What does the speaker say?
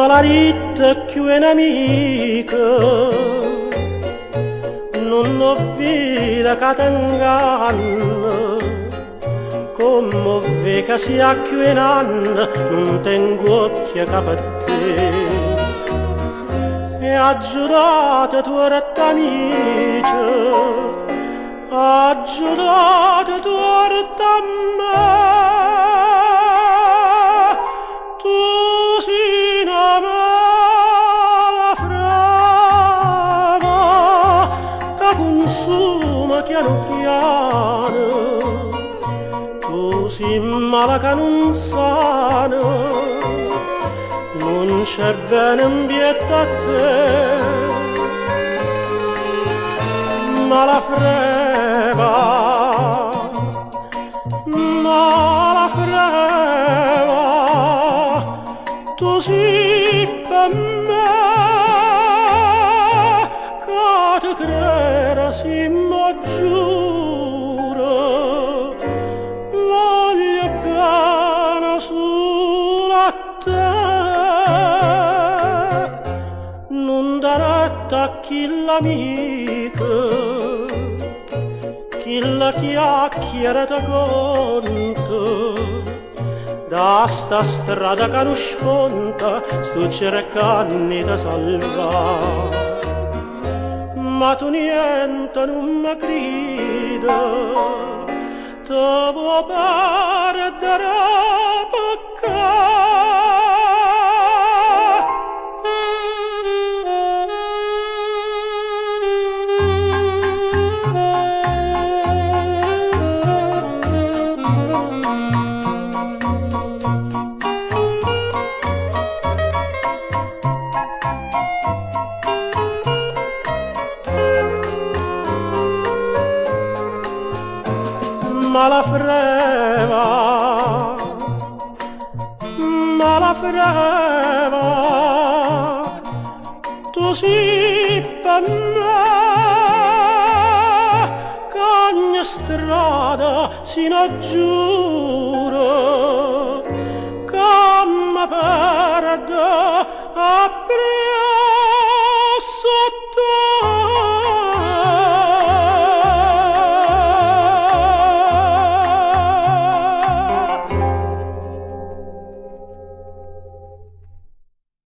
ma la ritta più è un'amica, non ho vita che t'inganna, come ve che sia più un anno, non tengo occhio che per te. E ha giurato tua retta amica, ha giurato tua retta a me, tu sei una mala frava che consuma piano piano, tu sei mala che non sana, non c'è bene in bietta a te, ma la freva, tu sei per me, che ti creda si mi giuro, voglio bene solo a te, non daretta a chi l'amica, chi la chiacchiera da conto, da sta strada che non sponta sto cercando da salvare, ma tu niente non mi grida, te vuoi perdere perché. Ma la freva, tu sei per me, che ogni strada si ne giuro, che mi perde a